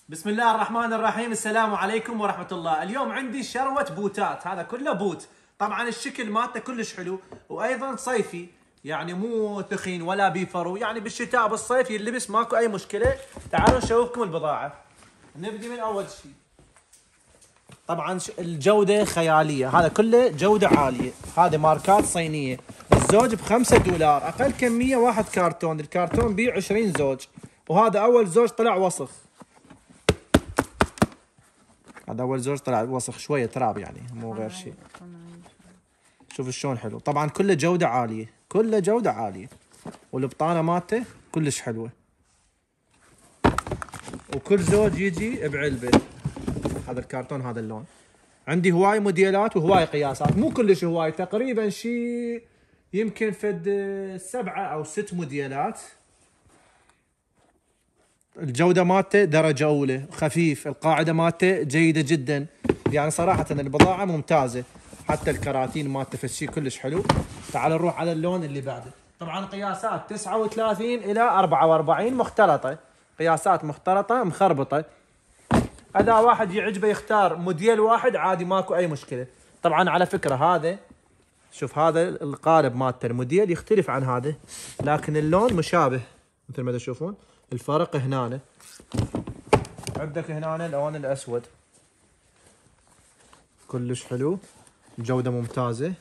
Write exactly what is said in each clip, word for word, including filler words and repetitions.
بسم الله الرحمن الرحيم. السلام عليكم ورحمة الله. اليوم عندي شروة بوتات، هذا كله بوت. طبعا الشكل مالته كلش حلو وايضا صيفي، يعني مو ثخين ولا بيفرو، يعني بالشتاء بالصيف يلبس ماكو اي مشكلة. تعالوا نشوفكم البضاعة. نبدي من اول شيء. طبعا الجودة خيالية، هذا كله جودة عالية، هذه ماركات صينية. الزوج بخمسة دولار، اقل كمية واحد كرتون، الكرتون بيه عشرين زوج، وهذا اول زوج طلع وسخ. هذا اول زوج طلع وسخ شويه تراب، يعني مو غير شيء. شوف شلون حلو، طبعا كله جوده عاليه، كله جوده عاليه، والبطانه مالته كلش حلوه، وكل زوج يجي بعلبه. هذا الكرتون هذا اللون. عندي هواي موديلات وهواي قياسات، مو كلش هواي، تقريبا شيء يمكن فد سبعه او ست موديلات. الجودة مالته درجة أولى، خفيف، القاعدة مالته جيدة جدا، يعني صراحة البضاعة ممتازة، حتى الكراتين مالته فشي كلش حلو. تعال نروح على اللون اللي بعده. طبعا قياسات تسعة وثلاثين إلى أربعة وأربعين مختلطة، قياسات مختلطة مخربطة. إذا واحد يعجبه يختار موديل واحد عادي، ماكو أي مشكلة. طبعا على فكرة هذا، شوف هذا القالب مالته الموديل يختلف عن هذا، لكن اللون مشابه مثل ما تشوفون. الفرق هنا، عندك هنا اللون الاسود كلش حلو، جودة ممتازة.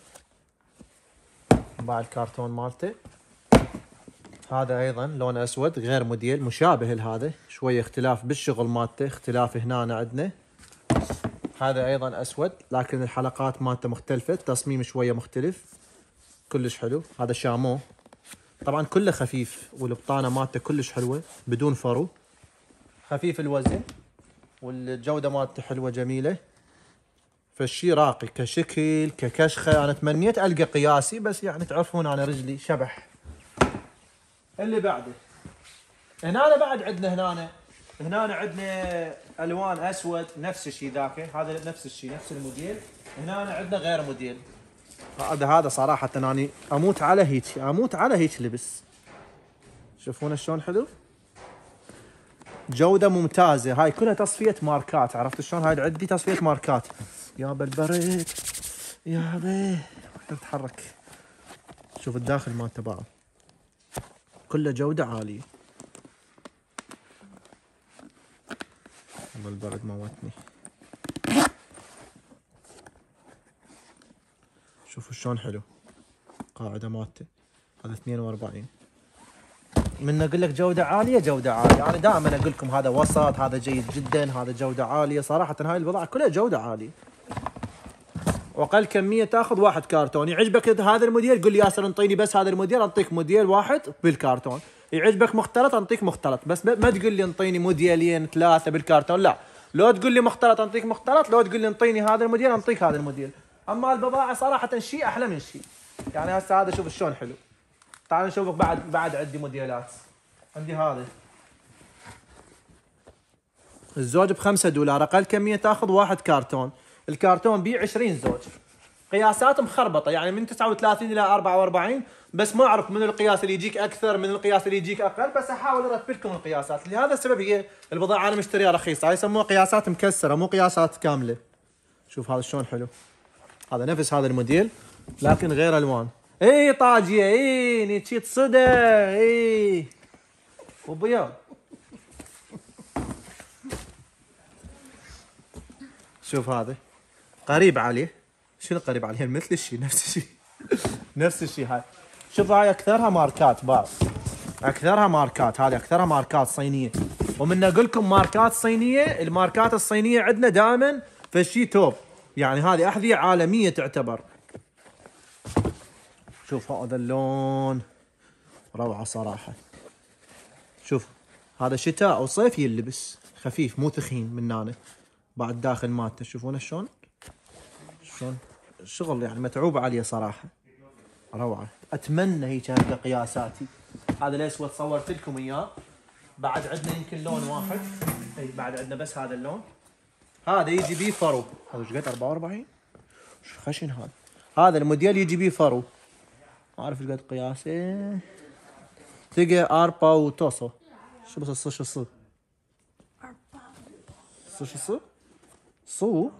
بعد الكرتون مالته هذا ايضا لون اسود غير موديل، مشابه لهذا، شوية اختلاف بالشغل مالته، اختلاف هنا عندنا. هذا ايضا اسود لكن الحلقات مالته مختلفة، التصميم شوية مختلف، كلش حلو. هذا شامو، طبعا كله خفيف، والبطانة مالته كلش حلوة بدون فرو، خفيف الوزن، والجودة مالته حلوة جميلة. فالشي راقي كشكل ككشخة. انا تمنيت القى قياسي، بس يعني تعرفون انا رجلي شبح. اللي بعده هنا بعد عندنا هنا هنا عندنا الوان اسود نفس الشيء ذاك، هذا نفس الشيء نفس الموديل. هنا عندنا غير موديل. هذا هذا صراحة اني اموت على هيك، اموت على هيك لبس. شوفون شلون حلو، جودة ممتازة. هاي كلها تصفية ماركات، عرفت شلون؟ هاي عندي تصفية ماركات. يا بالبرد يا بي تتحرك. شوف الداخل مالته بعض، كله جودة عالية. والله البرد موتني. شوفوا شلون حلو، قاعدة مالته هذا اثنين وأربعين. من اقول لك جودة عالية، جودة عالية. انا دائما اقول لكم هذا وسط، هذا جيد جدا، هذا جودة عالية. صراحة هاي البضاعة كلها جودة عالية، واقل كمية تاخذ واحد كرتون. يعجبك هذا الموديل قول لي ياسر انطيني بس هذا الموديل، انطيك موديل واحد بالكرتون. يعجبك مختلط انطيك مختلط، بس ما تقول لي انطيني موديلين ثلاثة بالكرتون، لا. لو تقول لي مختلط انطيك مختلط، لو تقول لي انطيني هذا الموديل انطيك هذا الموديل. اما البضاعة صراحة شيء احلى من شيء. يعني هسه هذا شوف شلون حلو. تعال نشوفك بعد بعد عندي موديلات. عندي هذا الزوج بخمسة دولار، اقل كمية تاخذ واحد كرتون، الكرتون بيه عشرين زوج. قياسات مخربطه، يعني من تسعة وثلاثين الى أربعة وأربعين، بس ما اعرف من القياس اللي يجيك اكثر من القياس اللي يجيك اقل، بس احاول ارتب لكم القياسات. لهذا السبب هي البضاعه انا مشتريها رخيصه، هاي يسموها قياسات مكسره مو قياسات كامله. شوف هذا شلون حلو، هذا نفس هذا الموديل لكن غير الوان. اي طاجيه، اي نيتشي تصدى، اي وبيض. شوف هذا قريب عليه، شنو قريب عليه؟ مثل الشيء، نفس الشيء نفس الشيء. هاي شوف، هاي اكثرها ماركات بعض، اكثرها ماركات، هذه اكثرها ماركات صينيه. ومن اقول لكم ماركات صينيه، الماركات الصينيه عندنا دائما فشي توب، يعني هذه احذيه عالميه تعتبر. شوف هذا اللون روعه صراحه. شوف هذا شتاء او صيف يلبس، خفيف مو ثخين من هنا. بعد داخل مالته شوفونه شلون شلون شغل، يعني متعوب عليه صراحه، روعه. اتمنى هي كانت قياساتي. هذا الاسود صورت لكم اياه. بعد عندنا يمكن لون واحد، اي بعد عندنا بس هذا اللون. هذا يجي بيه فرو، هذا ايش قد أربعة وأربعين؟ شو خشن هذا. هذا الموديل يجي بيه فرو، ما اعرف ايش قد قياسه. تلقى اربا وتوصو، شو بس الصش الص 四十四，十五。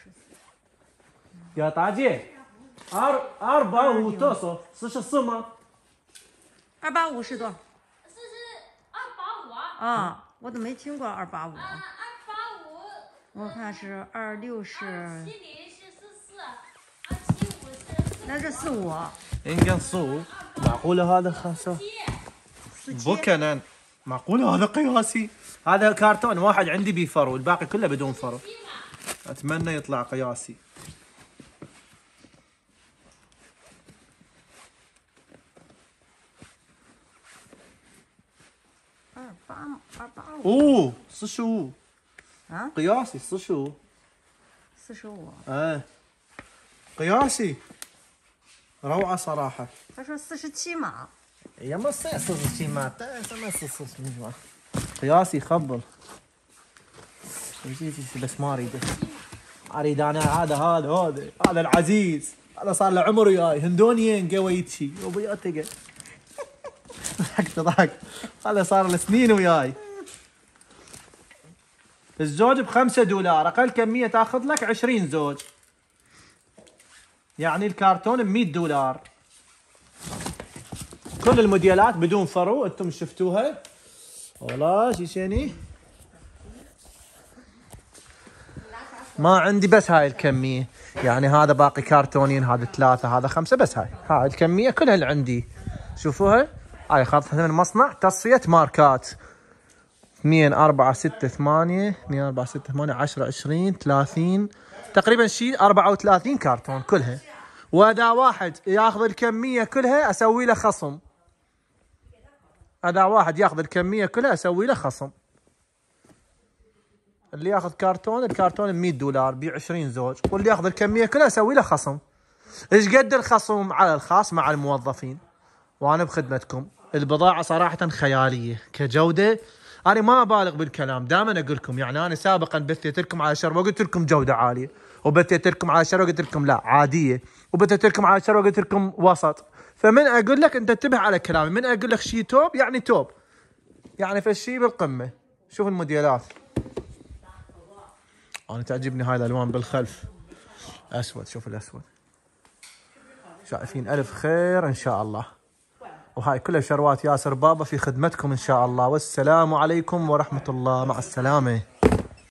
呀，大姐，二二八五多少？四十四吗？ 二八五是多少？ 四十二八五啊。 啊，我都没听过二八五。 啊，二八五。 我看是二六是。 二七零是四四，二七五是。 那是四五。 应该四五。معقولة هذا خمسة؟ بوكنن معقولة هذا قياسي؟ هذا كرتون واحد عندي بفرو والباقي كله بدون فرو. اتمنى يطلع قياسي. اوه 四十五啊 قياسي 四十五四十五 ايه قياسي روعة صراحة. 他说四十七码 يا ما صير 四十七 ما ما 四十七 ما قياسي خبل. بس ما اريده اريد انا هذا هذا هذا هذا العزيز هذا صار له عمر وياي هندونيين قويتشي وبياتي ضحكت ضحك هذا صار له سنين وياي. الزوج بخمسة دولار اقل كمية تاخذ لك عشرين زوج يعني الكرتون بمية دولار. كل الموديلات بدون فرو انتم شفتوها. والله شي شيني ما عندي بس هاي الكمية يعني هذا باقي كرتونين هذا ثلاثة هذا خمسة بس هاي هاي الكمية كلها اللي عندي شوفوها. هاي خاطها من مصنع تصفية ماركات اثنين أربعة ستة ثمانية اثنين أربعة ستة ثمانية عشرة عشرين ثلاثين تقريبا شيء أربعة وثلاثين كرتون كلها. واذا واحد ياخذ الكمية كلها اسوي له خصم. اذا واحد ياخذ الكمية كلها اسوي له خصم. اللي ياخذ كرتون الكرتون ب مية دولار ب عشرين زوج واللي ياخذ الكمية كلها اسوي له خصم. ايش قد الخصم على الخاص مع الموظفين وانا بخدمتكم. البضاعة صراحة خيالية كجودة. انا ما ابالغ بالكلام دائما اقول لكم يعني انا سابقا بثيت لكم على شر وقلت لكم جودة عالية وبثيت لكم على شر وقلت لكم لا عادية وبثيت لكم على شر وقلت لكم وسط. فمن اقول لك انت انتبه على كلامي من اقول لك شيء توب يعني توب يعني فالشيء بالقمة. شوف الموديلات انا تعجبني هاي الالوان بالخلف اسود. شوف الاسود شايفين الف خير ان شاء الله. وهاي كلها شروات ياسر بابا في خدمتكم ان شاء الله. والسلام عليكم ورحمة الله مع السلامة.